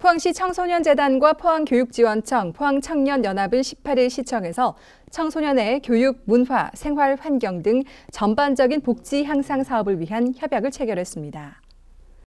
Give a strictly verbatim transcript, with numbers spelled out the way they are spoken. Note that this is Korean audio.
포항시 청소년재단과 포항교육지원청, 포항청년연합은 십팔 일 시청에서 청소년의 교육, 문화, 생활 환경 등 전반적인 복지 향상 사업을 위한 협약을 체결했습니다.